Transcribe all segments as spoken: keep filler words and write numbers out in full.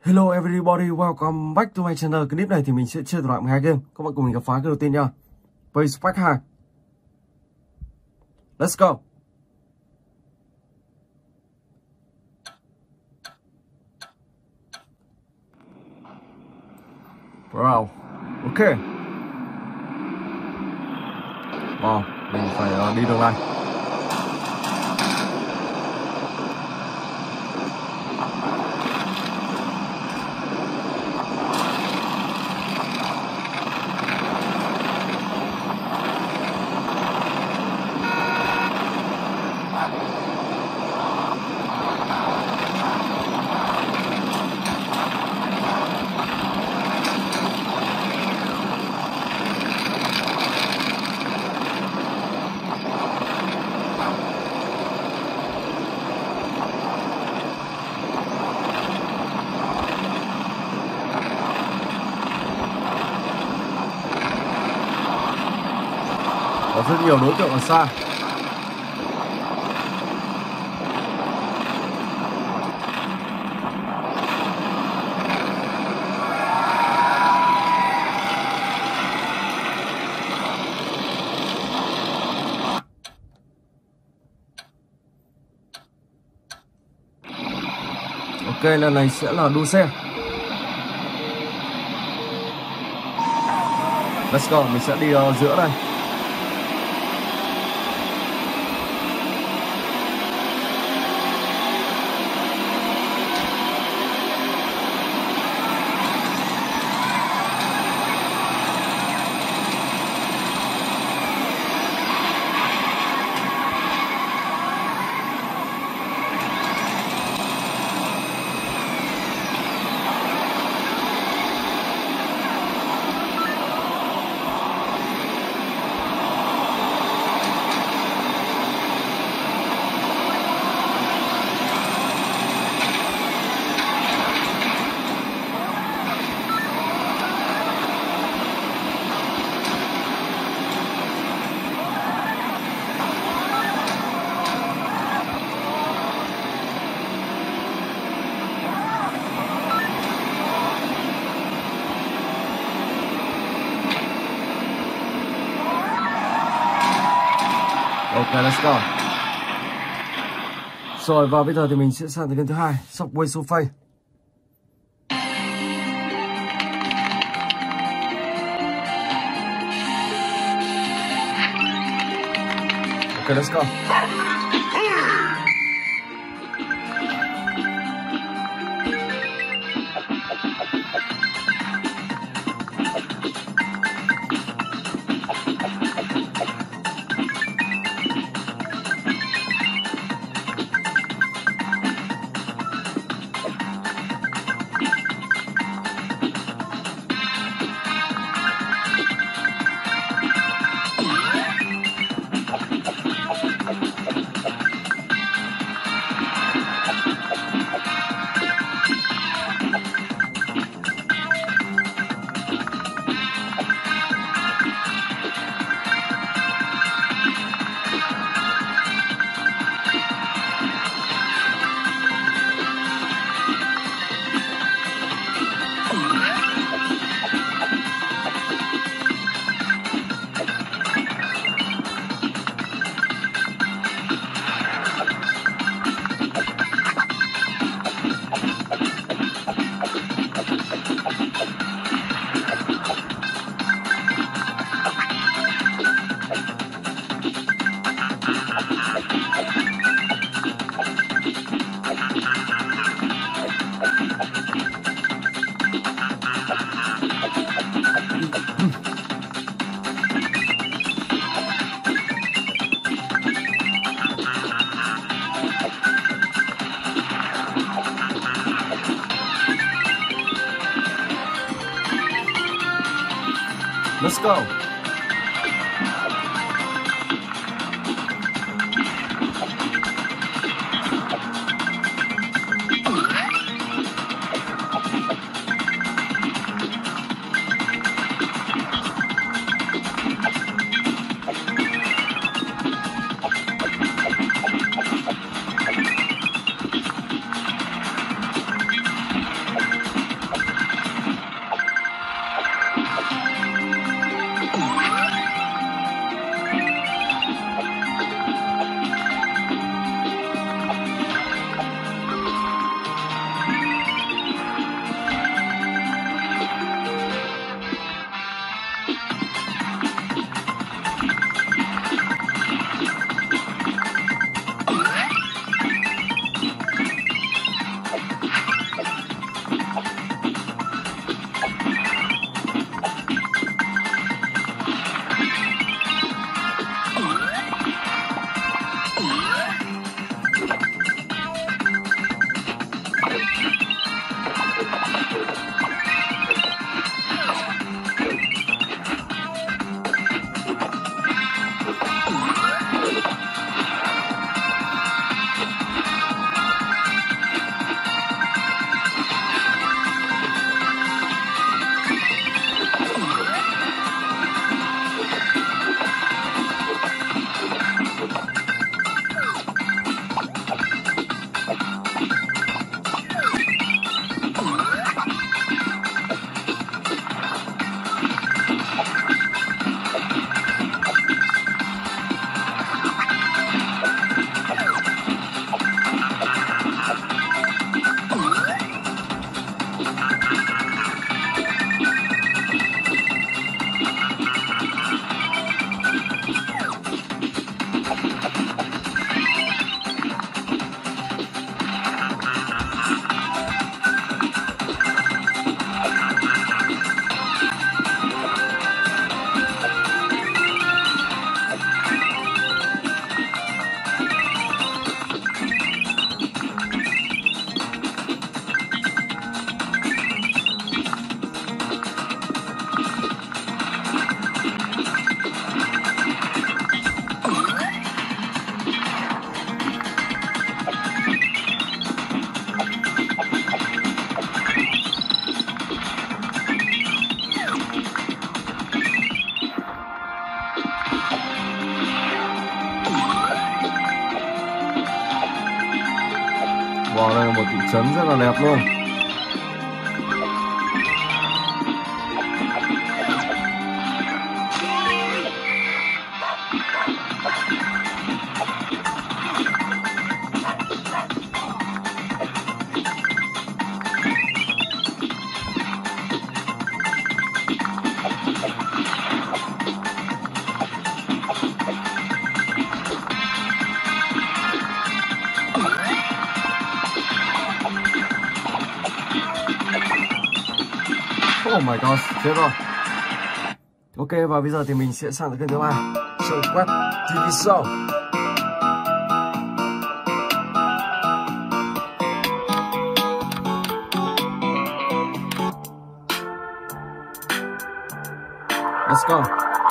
Hello everybody, welcome back to my channel. Clip này thì mình sẽ chơi loại hai game. Các bạn cùng mình gặp phá cái đầu tiên nha. Base Pack hai. Let's go. Wow, ok. Wow, mình phải uh, đi đường này. Có rất nhiều đối tượng ở xa. Ok, lần này sẽ là đua xe. Let's go, mình sẽ đi uh, giữa đây. Ok, let's go. Rồi, và bây giờ thì mình sẽ sang tới game thứ hai, Subway Surfers. Ok, let's go. Let's go. thị trấn rất là đẹp luôn. Oh my god, chết rồi. Ok, và bây giờ thì mình sẽ sang kênh thứ ba, Show Web ti vi Show. Let's go.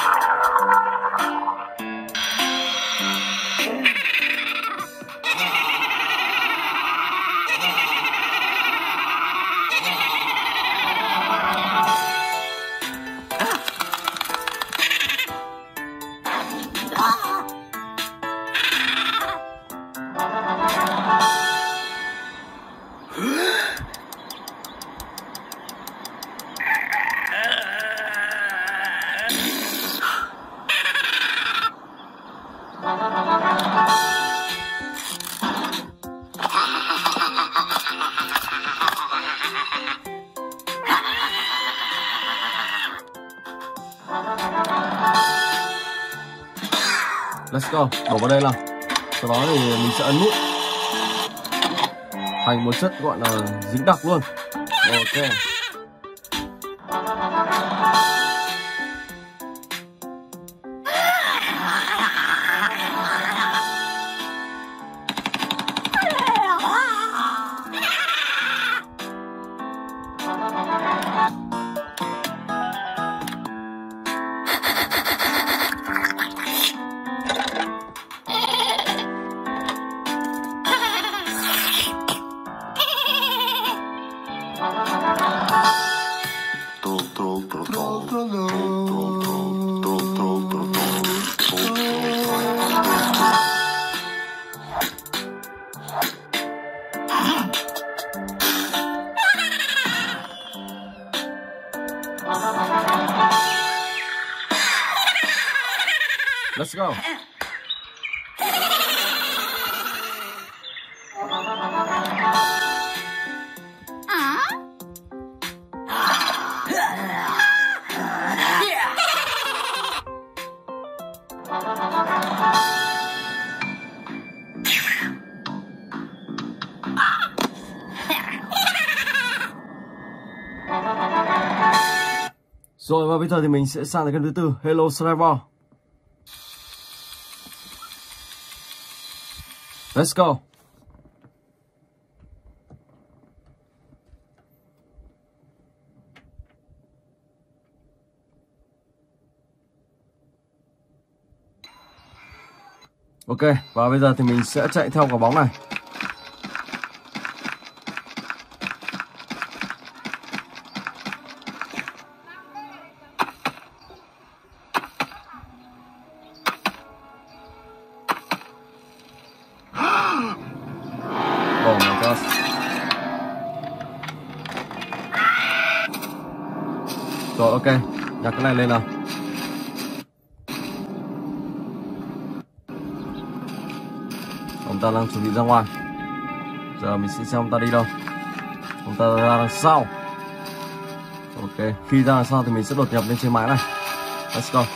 Let's go, đổ vào đây nào. Sau đó thì mình sẽ ấn nút thành một chất gọi là dính đặc luôn. Ok. Let's go. Rồi, và bây giờ thì mình sẽ sang tới kênh thứ tư, Hello Survivor. Let's go. Ok, và bây giờ thì mình sẽ chạy theo quả bóng này. Oh my god. Rồi, ok, nhặt cái này lên nào. Ông ta đang chuẩn bị ra ngoài. Giờ mình sẽ xem ông ta đi đâu. Ông ta ra đằng sau. Ok, khi ra đằng sau thì mình sẽ đột nhập lên trên mái này. Let's go.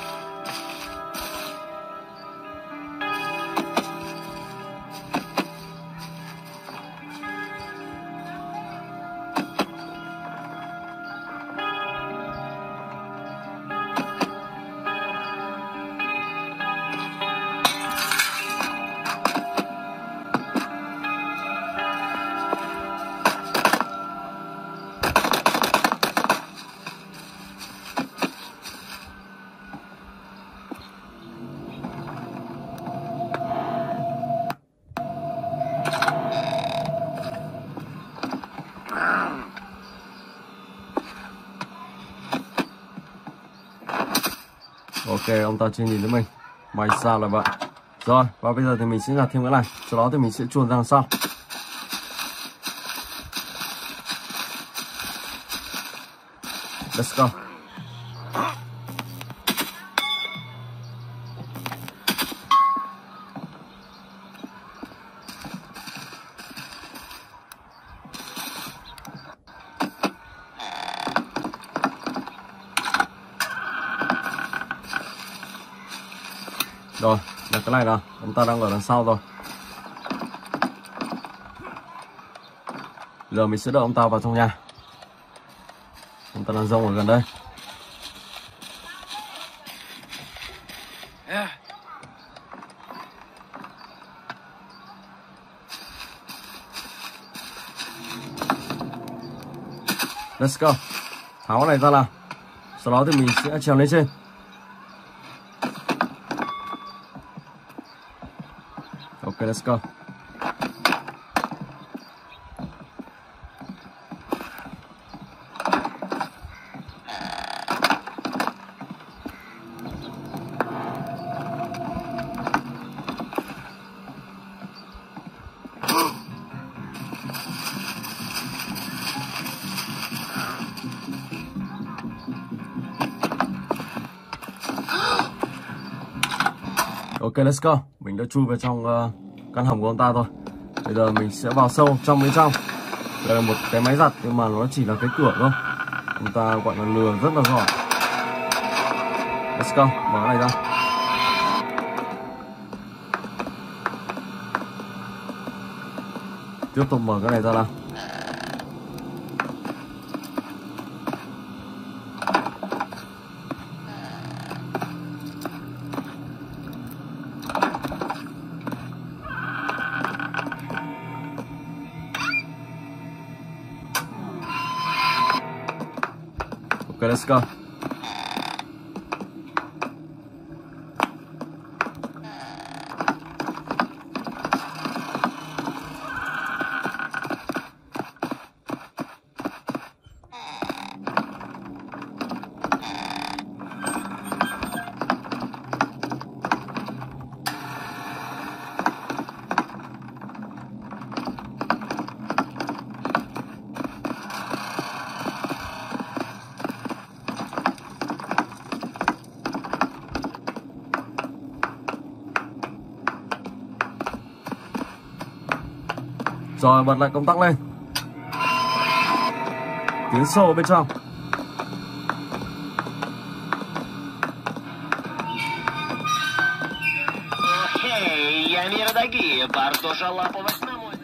Ok, ông ta chưa nhìn thấy mình. May sao là vậy. Rồi, và bây giờ thì mình sẽ nhặt thêm cái này. Sau đó thì mình sẽ chuồn ra đằng sau. Let's go. Rồi, là cái này nào, chúng ta đang ở đằng sau rồi. Giờ mình sẽ đợi ông ta vào trong nhà. Chúng ta đang rông ở gần đây. Let's go. Tháo cái này ra nào. Sau đó thì mình sẽ trèo lên trên. Ok, let's go. Ok, let's go. Mình đã chui vào trong uh, căn hầm của ông ta rồi. Bây giờ mình sẽ vào sâu trong bên trong. Đây là một cái máy giặt nhưng mà nó chỉ là cái cửa thôi. Ông ta gọi là lừa rất là giỏi. Let's go, mở cái này ra. Tiếp tục mở cái này ra nào. Okay, let's go. Rồi bật lại công tắc lên. Tiến sâu bên trong. Эй, я Мирдоги, Бартоша лапывать на мой...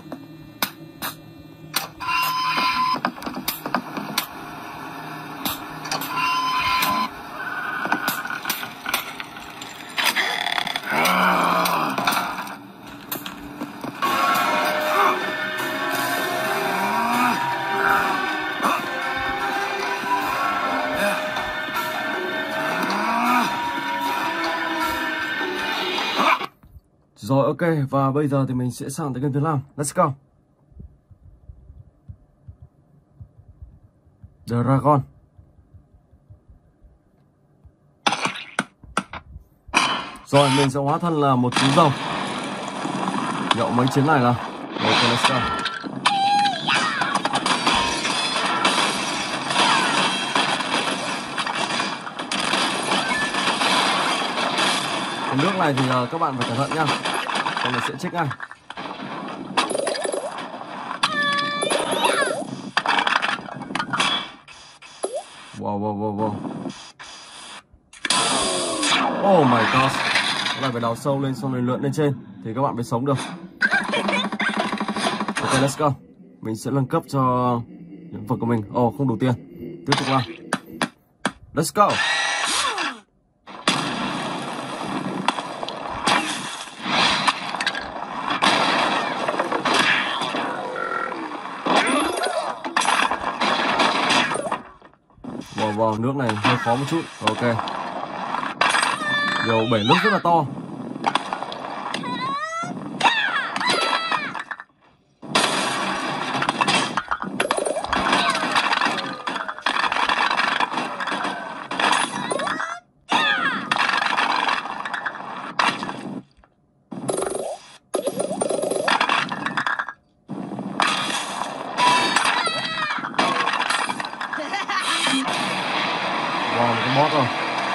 Rồi ok, và bây giờ thì mình sẽ sang tới game thứ năm. Let's go. Dragon. Rồi mình sẽ hóa thân là một chú rồng. Nhậu mấy chiến này là ok, let's go. Cái nước này thì uh, các bạn phải cẩn thận nhá, không là sẽ chết ngay. Wow wow wow wow. Oh my god. Cái này phải đào sâu lên xong rồi lượn lên trên thì các bạn mới sống được. Ok, let's go. Mình sẽ nâng cấp cho những vật của mình. Ồ, oh, không đủ tiền. Tiếp tục nào. Let's go. Wow, wow, nước này hơi khó một chút. Ok. Điều bể nước rất là to. Wow, một cái boss rồi.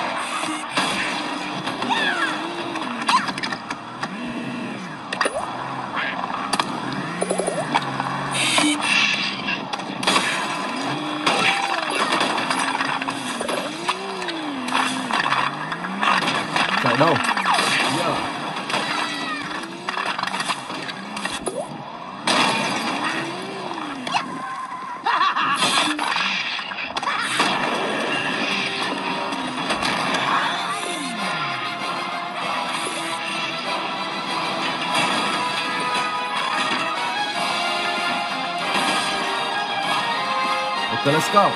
Chạy đâu? Yeah. Okay, let's go.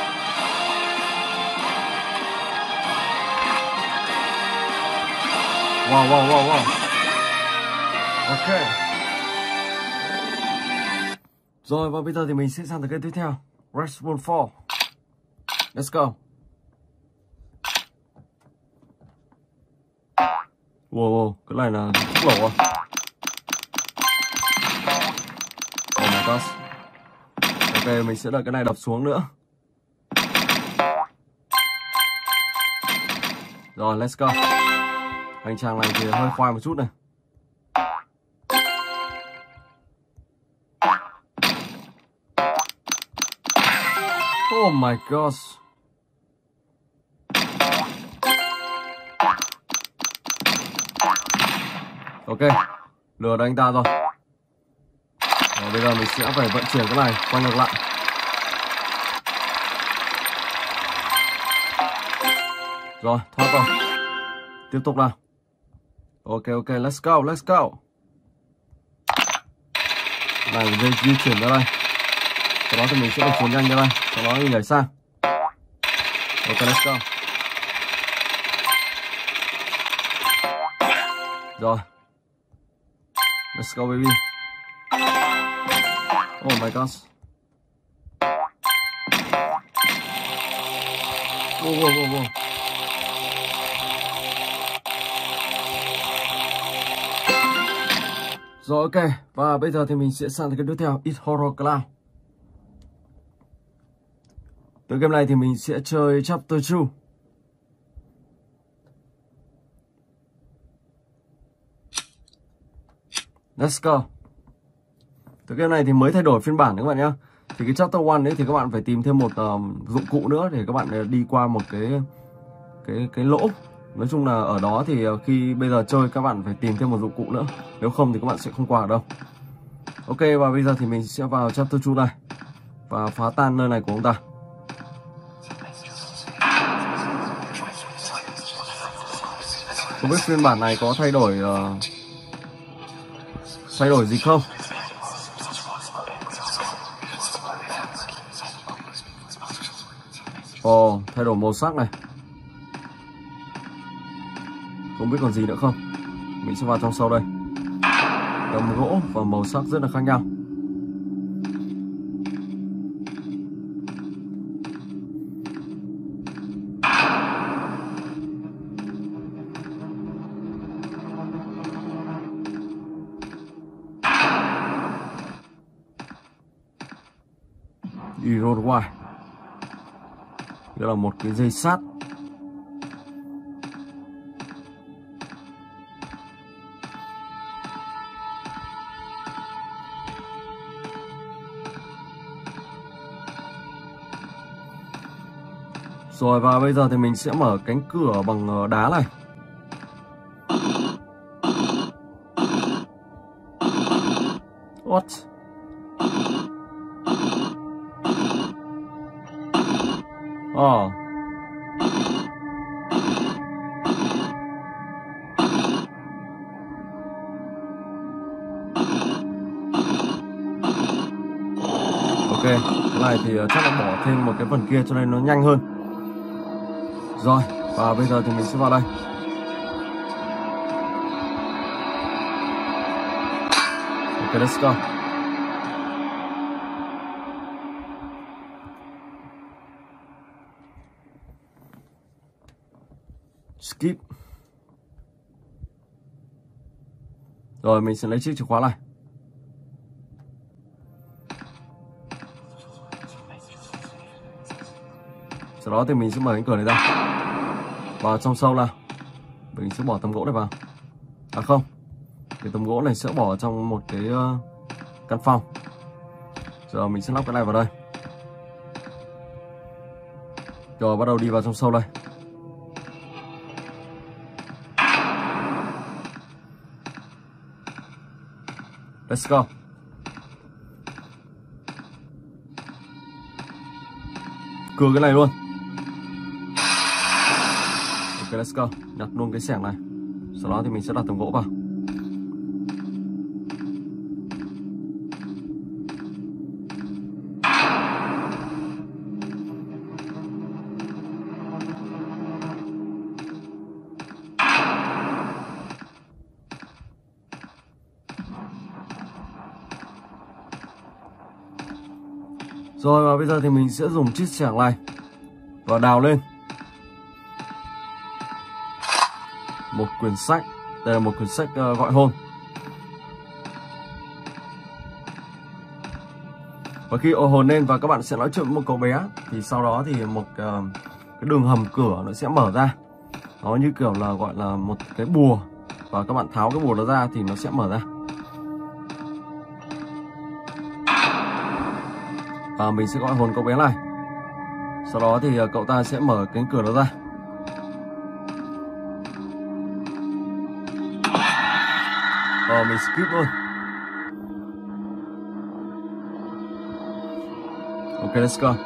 Wow, wow, wow, wow. Ok. Rồi và bây giờ thì mình sẽ sang tới cái tiếp theo. Respawn four. Let's go. Wow, wow, cái này là thuốc nổ à? Oh my gosh. Ok, mình sẽ đợi cái này đập xuống nữa. Rồi, let's go. Hành trang này thì hơi khoai một chút này. Oh my gosh. Ok, lừa được anh ta rồi. Rồi, bây giờ mình sẽ phải vận chuyển cái này quay ngược lại. Rồi, thoát rồi. Tiếp tục nào. Ok, ok, let's go, let's go. Này, dây di chuyển ra đây. Sau đó thì mình sẽ được chuyển nhanh ra đây. Sau đó mình nhảy sang. Ok, let's go. Rồi. Let's go, baby. Oh my gosh. Whoa, whoa, whoa, whoa. Rồi, ok. Và bây giờ thì mình sẽ sang cái tiếp theo, It's Horror Cloud. Từ game này thì mình sẽ chơi Chapter two. Let's go. Từ game này thì mới thay đổi phiên bản các bạn nhé. Thì cái Chapter one ấy thì các bạn phải tìm thêm một um, dụng cụ nữa để các bạn đi qua một cái cái cái lỗ. Nói chung là ở đó thì khi bây giờ chơi các bạn phải tìm thêm một dụng cụ nữa. Nếu không thì các bạn sẽ không qua được đâu. Ok, và bây giờ thì mình sẽ vào Chapter two này và phá tan nơi này của ông ta. Không biết phiên bản này có thay đổi uh, thay đổi gì không? Ồ, oh, thay đổi màu sắc này. Không biết còn gì nữa không. Mình sẽ vào trong sâu đây. Tấm gỗ và màu sắc rất là khác nhau. Emerald wire. Đây là một cái dây sắt. Rồi và bây giờ thì mình sẽ mở cánh cửa bằng đá này. What? Oh. Ok, cái này thì chắc là bỏ thêm một cái phần kia cho nên nó nhanh hơn. Rồi, và bây giờ thì mình sẽ vào đây. Ok, let's go. Skip. Rồi, mình sẽ lấy chiếc chìa khóa này. Sau đó thì mình sẽ mở cánh cửa này ra, vào trong sâu nào. Mình sẽ bỏ tấm gỗ này vào. À không, cái tấm gỗ này sẽ bỏ trong một cái uh, căn phòng. Giờ mình sẽ lắp cái này vào đây. Rồi bắt đầu đi vào trong sâu đây. Let's go. Cưa cái này luôn. Ok, let's go. Nhặt luôn cái xẻng này. Sau đó thì mình sẽ đặt tấm gỗ vào. Rồi và bây giờ thì mình sẽ dùng chiếc xẻng này và đào lên một quyển sách. Đây là một quyển sách uh, gọi hồn. Và khi ồ hồn lên và các bạn sẽ nói chuyện với một cậu bé, thì sau đó thì một uh, cái đường hầm cửa nó sẽ mở ra. Nó như kiểu là gọi là một cái bùa, và các bạn tháo cái bùa đó ra thì nó sẽ mở ra. Và mình sẽ gọi hồn cậu bé này. Sau đó thì cậu ta sẽ mở cánh cửa đó ra. Và mình skip luôn. Ok, let's go.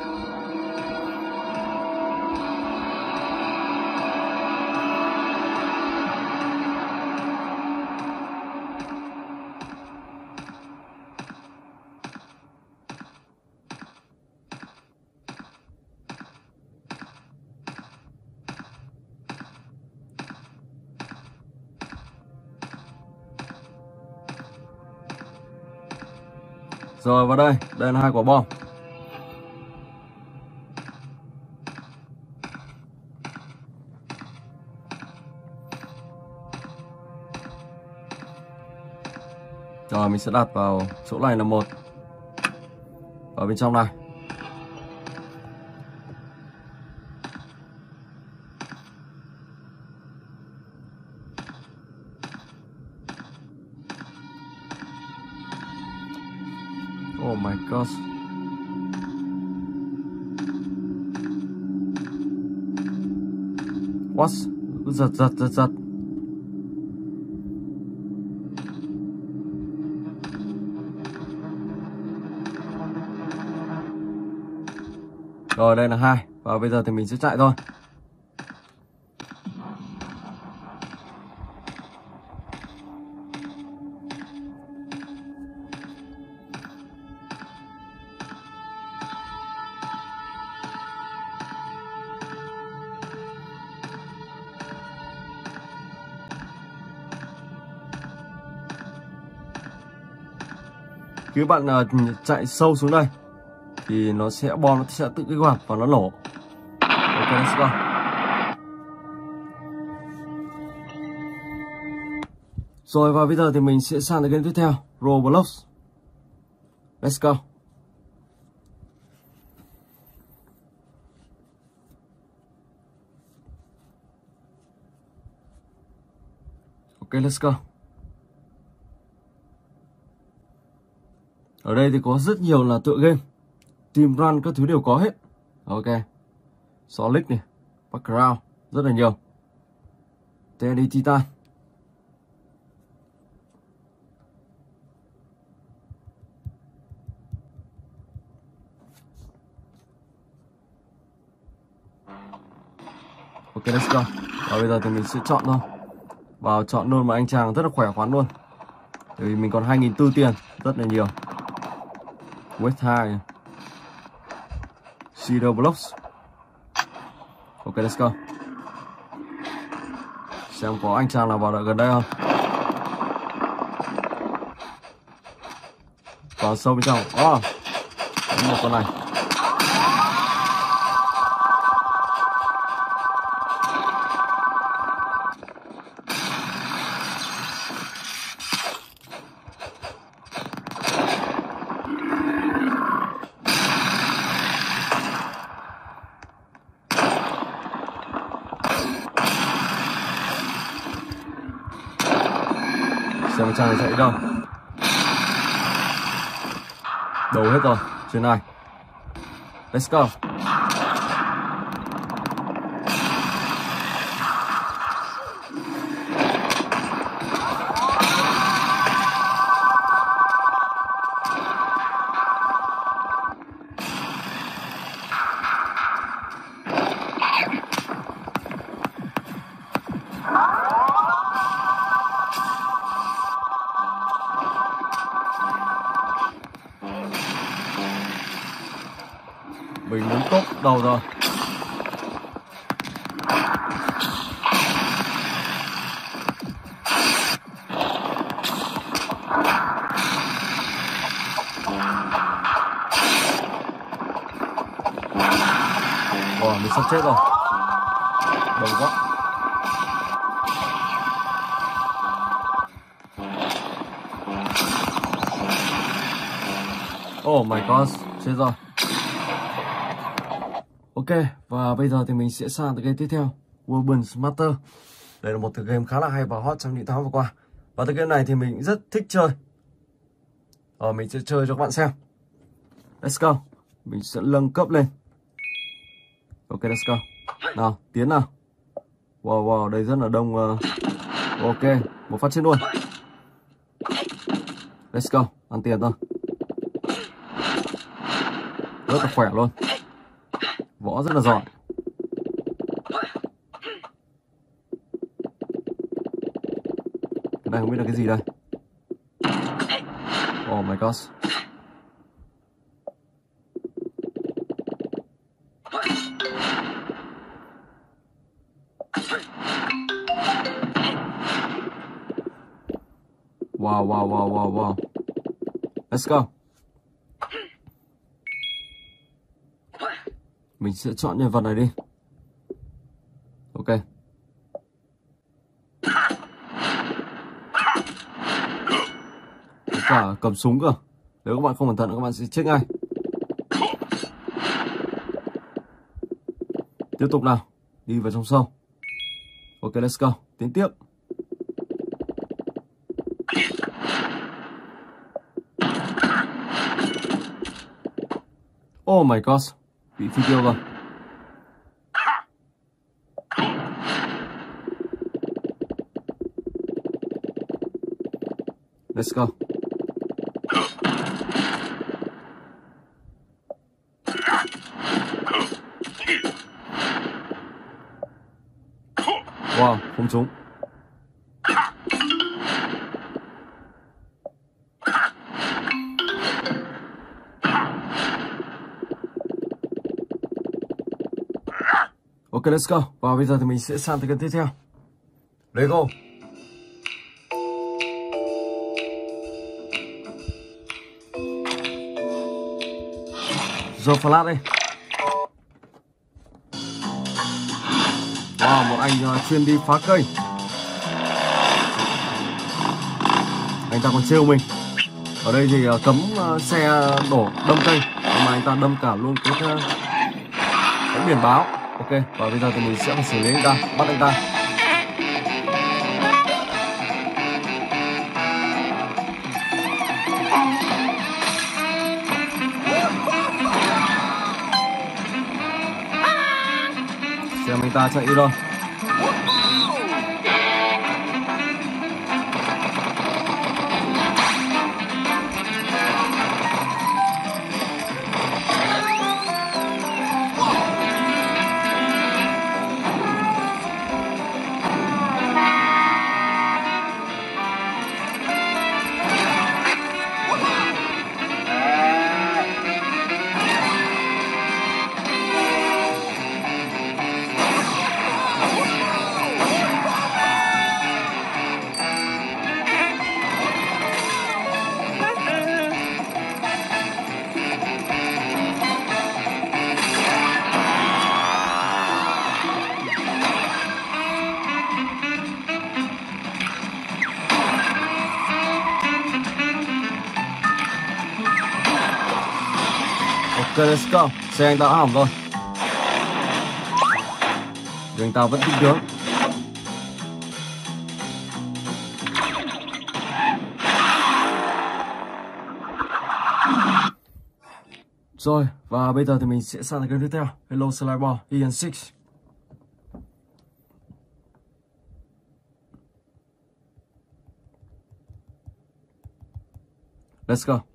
Rồi vào đây, đây là hai quả bom. Rồi mình sẽ đặt vào chỗ này là một. Ở bên trong này. Oh my god. What? Giật giật giật giật. Rồi đây là hai. Và bây giờ thì mình sẽ chạy thôi. Khi các bạn uh, chạy sâu xuống đây thì nó sẽ bom nó sẽ tự kích hoạt và nó nổ. Ok, let's go. Rồi và bây giờ thì mình sẽ sang tới game tiếp theo, Roblox. Let's go. Ok, let's go. Ở đây thì có rất nhiều là tựa game, Team Run các thứ đều có hết. Ok, Solid này, Background, rất là nhiều. Teddy Titan. Ok, let's go. Và bây giờ thì mình sẽ chọn thôi. Vào chọn luôn mà anh chàng rất là khỏe khoắn luôn. Bởi vì mình còn hai nghìn bốn trăm tiền, rất là nhiều. West hai, Zero Blocks. Ok, let's go. Xem có anh chàng nào vào đợi gần đây không. Vào sâu bên trong. Oh, một con này. Xem anh chàng này chạy đi đâu. Đầu hết rồi. Trên này. Let's go. Mình muốn top đầu rồi. Wow, mình sắp chết rồi. Đầu quá. Oh my god, chết rồi. Ok, và bây giờ thì mình sẽ sang tới game tiếp theo, Urban Smarter. Đây là một tựa game khá là hay và hot trong những tháng vừa qua. Và tựa game này thì mình rất thích chơi. Ờ, mình sẽ chơi cho các bạn xem. Let's go. Mình sẽ nâng cấp lên. Ok, let's go. Nào, tiến nào. Wow, wow, đây rất là đông. Uh... Ok, một phát chết luôn. Let's go, ăn tiền thôi. Rất là khỏe luôn. Võ rất là giỏi. Cái này không biết là cái gì đây. Oh my god. Wow, wow, wow, wow, wow. Let's go. Mình sẽ chọn nhân vật này đi. Ok. Cả cầm súng cơ. Nếu các bạn không cẩn thận các bạn sẽ chết ngay. Tiếp tục nào. Đi vào trong sâu. Ok, let's go. Tiến tiếp. Oh my god. Bị phi tiêu rồi. Let's go. Wow, không trúng. Ok, let's go. Và bây giờ thì mình sẽ sang tới gần tiếp theo. Lego. Rồi flash đây. Wow, một anh uh, chuyên đi phá cây. Anh ta còn trêu mình. Ở đây thì uh, cấm uh, xe đổ đâm cây, mà anh ta đâm cả luôn cái, uh, cái biển báo. Ok, và bây giờ thì mình sẽ phải xử lý anh ta, bắt anh ta. Xem anh ta chạy đi đâu. Ok, let's go. Xe anh ta đã hỏng rồi. Nhưng anh ta vẫn tinh tướng. Rồi, và bây giờ thì mình sẽ sang cái tiếp theo. Hello Slider, Ian Six. Let's go.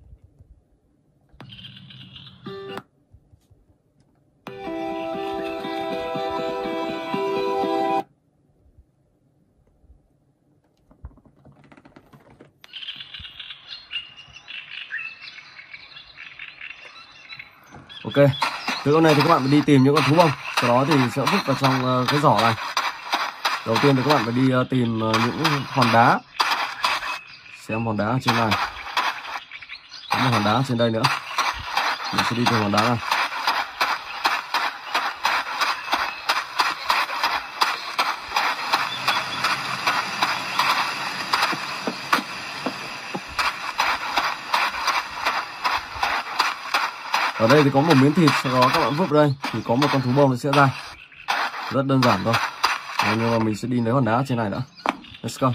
Ok, từ con này thì các bạn phải đi tìm những con thú bông, sau đó thì sẽ vứt vào trong cái giỏ này. Đầu tiên thì các bạn phải đi tìm những hòn đá. Xem hòn đá ở trên này. Có một hòn đá trên đây nữa. Mình sẽ đi tìm hòn đá này. Ở đây thì có một miếng thịt, sau đó các bạn vứt vào đây thì có một con thú bông nó sẽ ra. Rất đơn giản thôi. À, nhưng mà mình sẽ đi lấy hòn đá trên này nữa. Let's go.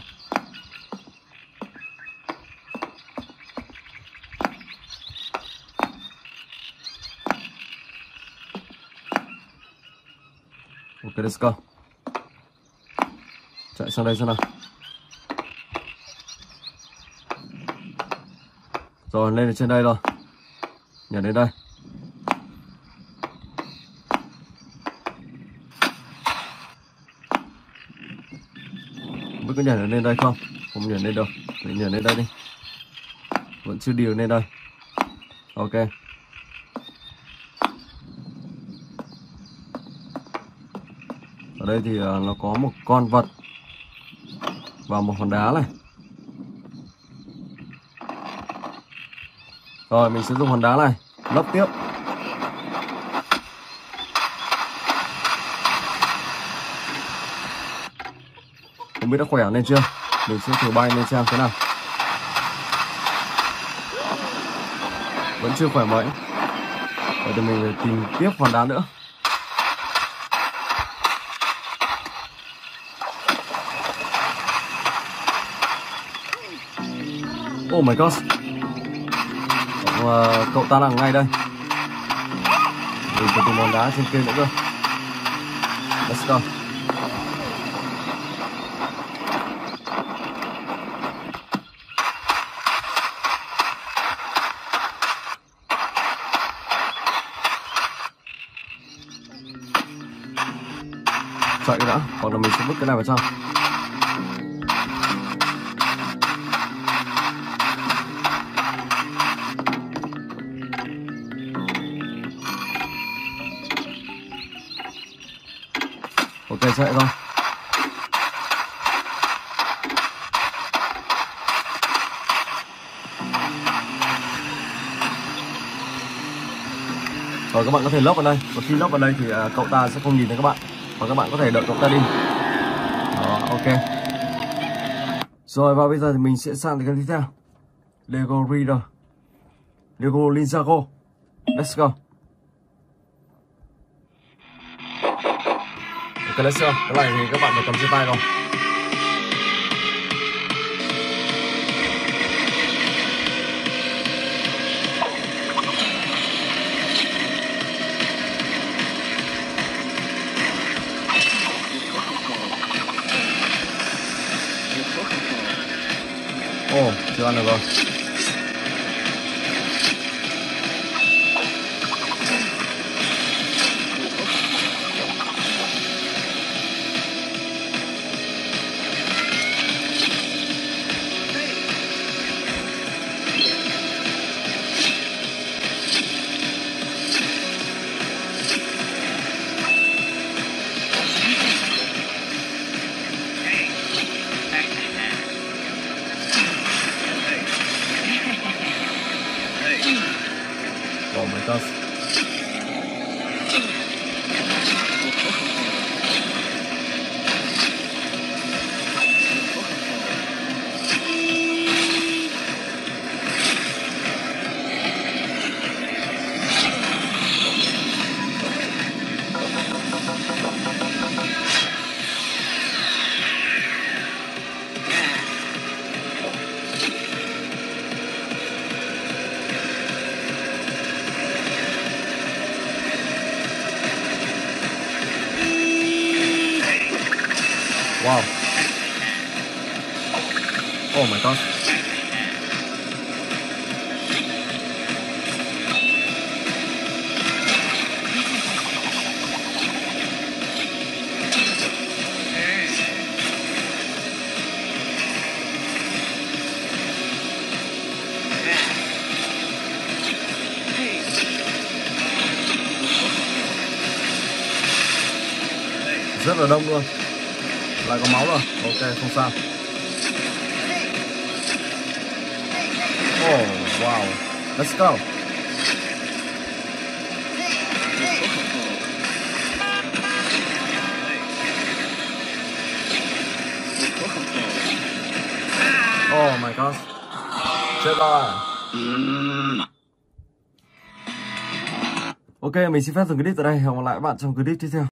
Ok, let's go. Chạy sang đây xem nào. Rồi, lên đến trên đây rồi. Nhảy đến đây. Mới có nhảy lên đây không? Không nhảy lên đâu. Để nhảy lên đây đi. Vẫn chưa đi được lên đây. Ok. Ở đây thì nó có một con vật và một hòn đá này. Rồi mình sẽ dùng hòn đá này lấp tiếp. Không biết đã khỏe lên chưa? Mình sẽ thử bay lên xem thế nào. Vẫn chưa khỏe mấy. Vậy thì mình phải tìm tiếp hòn đá nữa. Oh my god. Cậu, cậu ta đang ngay đây. Mình phải tìm hòn đá trên kia nữa cơ. Let's go. Chạy đã, hoặc là mình sẽ vứt cái này vào trong. Ok, chạy thôi. Rồi các bạn có thể lấp vào đây. Và khi lấp vào đây thì uh, cậu ta sẽ không nhìn thấy các bạn. Và các bạn có thể đợi cậu ta đi. Đó, ok. Rồi và bây giờ thì mình sẽ sang cái tiếp theo. Lego Reader, Lego Ninjago. Let's go. Ok, let's go. Cái này thì các bạn phải cầm trên tay không? Ồ, oh, chưa ăn được rồi. Wow. Oh my god. Rất là đông luôn. Lại có máu rồi. Ok, không sao. Oh, wow. Let's go. Oh my god. Chết rồi. Ok, mình xin phép dừng clip tại đây. Hẹn gặp lại các bạn trong clip tiếp theo.